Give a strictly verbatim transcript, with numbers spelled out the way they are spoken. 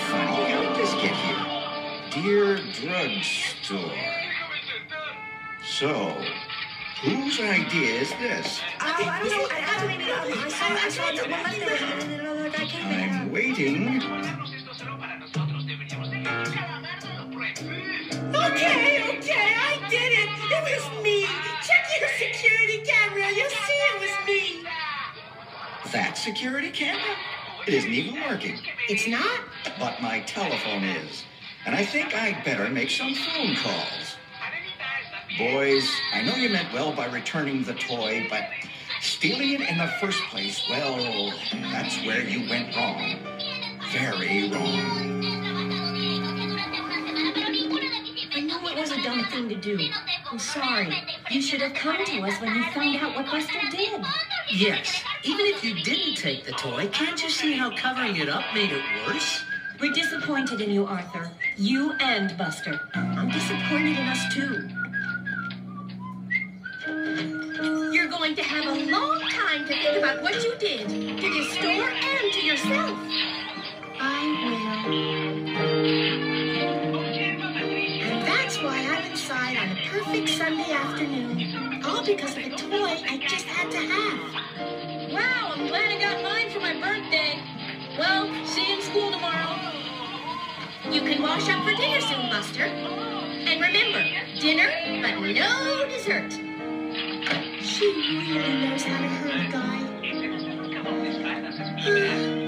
funny. How did this get here? Dear Drugstore. So, whose idea is this? Uh, I don't know. I, I, maybe, um, I saw, I saw it. One left there, and then another guy came in. I'm waiting. Okay, okay, I did it. It was me. Check your security camera. You'll see it was me. That security camera? It isn't even working. It's not? But my telephone is. And I think I'd better make some phone calls. Boys, I know you meant well by returning the toy, but stealing it in the first place, well, that's where you went wrong. Very wrong. I know it was a dumb thing to do. I'm sorry. You should have come to us when you found out what Buster did. Yes, even if you didn't take the toy, can't you see how covering it up made it worse? We're disappointed in you, Arthur. You and Buster. I'm disappointed in us, too. You're going to have a long time to think about what you did to the store and to yourself. I will. And that's why I'm inside on a perfect Sunday afternoon. All because of a toy I just had to have. Wow, I'm glad I got mine for my birthday. Well, see you in school tomorrow. You can wash up for dinner soon, Buster. And remember, dinner, but no dessert. She really knows how to hurt a guy.